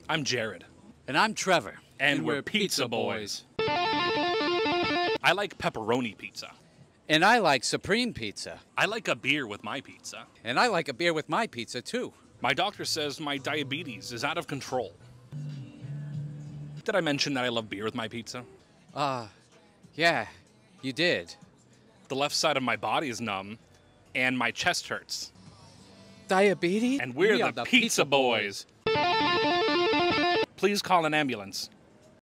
I'm Jared. And I'm Trevor. And we're Pizza Boys. I like pepperoni pizza. And I like Supreme Pizza. I like a beer with my pizza. And I like a beer with my pizza, too. My doctor says my diabetes is out of control. Did I mention that I love beer with my pizza? Yeah, you did. The left side of my body is numb, and my chest hurts. Diabetes? And we're the Pizza Boys. Please call an ambulance.